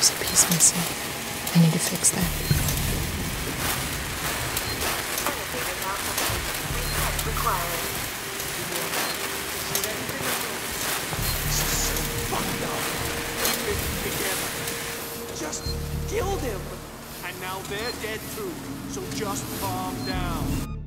There's a piece missing. I need to fix that. Elevator malfunction. Reset required. Fucked up. Keep it together. Just killed him. And now they're dead too. So just calm down.